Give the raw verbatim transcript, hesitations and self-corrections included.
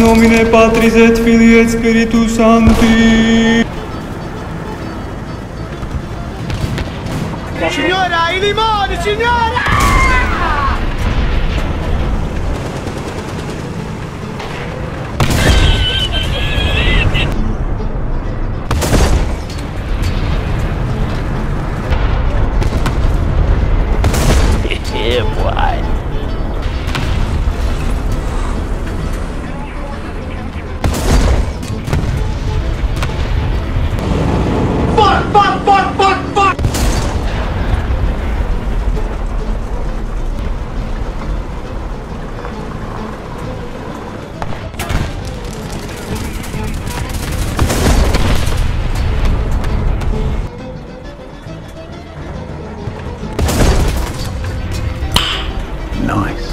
nomine Patris et Filii et Spiritus Sancti. Signora, i limoni, signora! Yeah, boy. Fuck, fuck, fuck, fuck, fuck! Nice.